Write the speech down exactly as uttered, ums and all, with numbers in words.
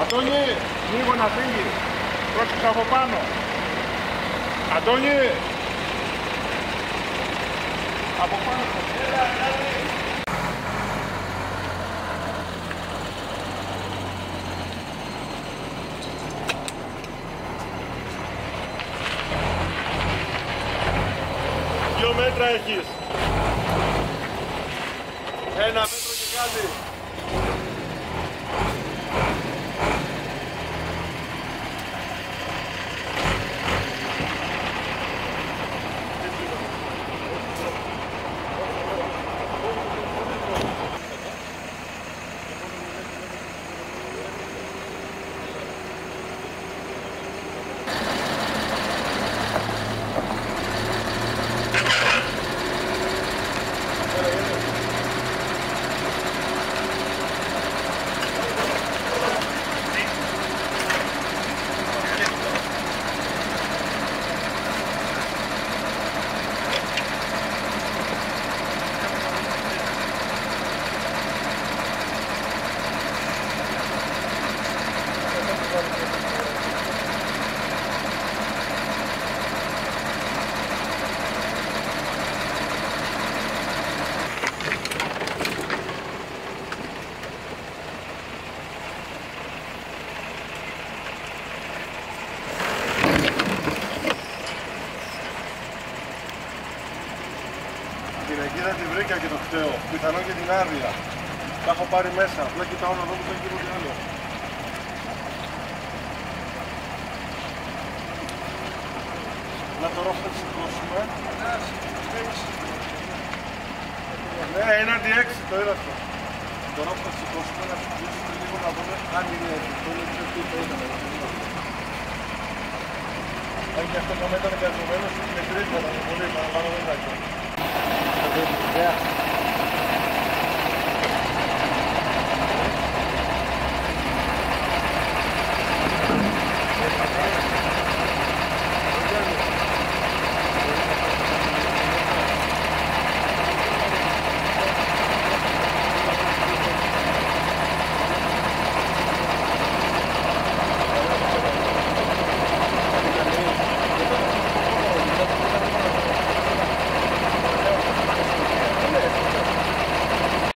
Αντώνη, λίγο να φύγει. Πρόσεξε από πάνω. Αντώνη. Από πάνω. Έλα, έλα. Δύο μέτρα έχεις. Ένα μέτρο και κάτι. Την αγκίδα τη βρήκα και το φταίω, πιθανόν και την άδεια. Τα έχω πάρει μέσα, απλά κοιτάω να δω που θα έχει τίποτε άλλο. Να το ρόφο θα τη σηκώσουμε. Ναι, είναι αντι έξι, το είδα αυτό. Το ρόφο θα τη σηκώσουμε, να σηκώσουμε λίγο να δούμε αν είναι έτσι. Το είναι πιο πιο ήταν. Αν και αυτό το μέτρο είναι καθομένος, είναι τρίτο, θα είναι πολύ, παραπάνω δεν θα έχει. Yeah.